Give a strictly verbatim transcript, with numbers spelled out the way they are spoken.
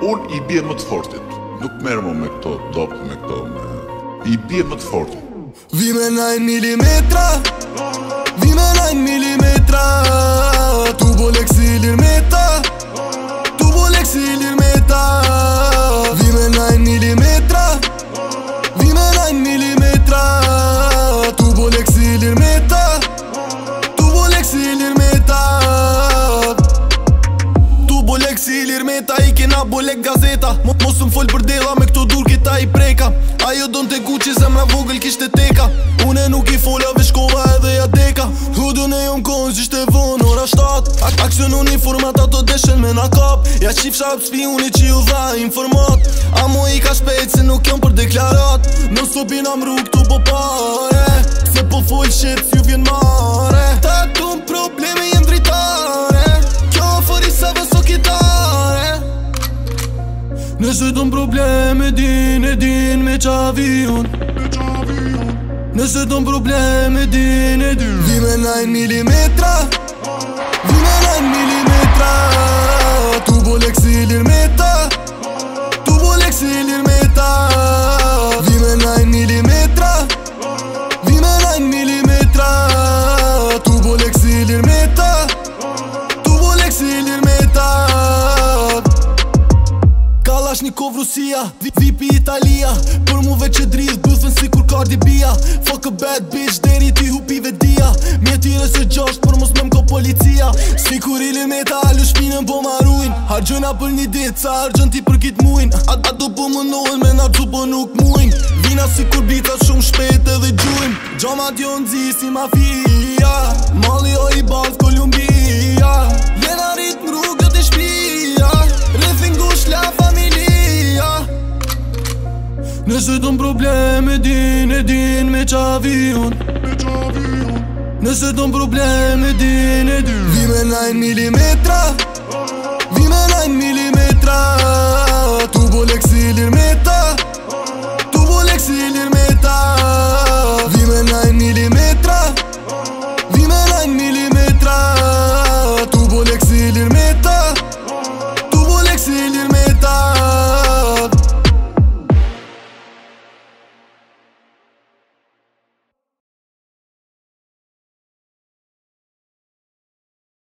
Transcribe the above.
Unë i bje më të fortit. Nuk merë më me këto dopë, me këto me... I bje më të fortit. Vi me nine milimetra, vi me nine milimetra, tu bolek si lirmeta, tu bolek si lirmeta. Vi me nine milimetra, vi me nine milimetra, tu bolek si lirmeta, tu bolek si lirmeta. Tu bolek si lirmeta, i kena bolek gazeta. Mos më fol për dela me këto dur kita i preka. Ajo don të Gucci, zemra vogël kishte teka. Une nuk i fola veç kova edhe ja deka. Hudën e jom kohën zishte vonë ora shtat. Aksion uniformat ato deshen me na kap. Ja qif shap spi unë që ju dha informat. Amo i ka shpejt se nuk jom për deklarat. Në stopin am rrug tu po pare, se po fol shit s'ju vjen mare. Ta tu probleme jem dritare, kjo fori sa vëso kitare. Nëse ton probleme din e din me qavion, nëse ton probleme din e din. Vi me nine milimetra, vi me nine milimetra, tu bolek si lirmeta, tu bolek si lirmeta. Vi me nine milimetra, vi me nine milimetra, tu bolek si lirmeta, tu bolek si lirmeta. Kalashnikov Rusia, V P Italia, për mu veç e dridh buzën si kur Cardi Bia. Fuck a bad bitch, deri ti hupive dia. Mjetire se gjasht, për mos me mko policia. Si kur i lirmeta, alu shpinën po marruin. Hargjojna për një dit, sa argjën ti për kit muin. A, a do po më nohen me na gju po nuk muin. Vina si kur bitat shumë shpet edhe gjuin. Gjamat jo nëzi si mafia, Mali o i balt Kolumbia. Jena rrit në rrugët e shpia, rrethin ngush la familia. Nëse ton probleme din e din me qavion, nëse ton probleme din e din. Vi me nine milimetra, vi me nine milimetra, tu bolek si lirmeta, tu bolek si lirmeta. Vi me nine milimetra, vi me nine milimetra, tu bolek si lirmeta, tu bolek si lirmeta.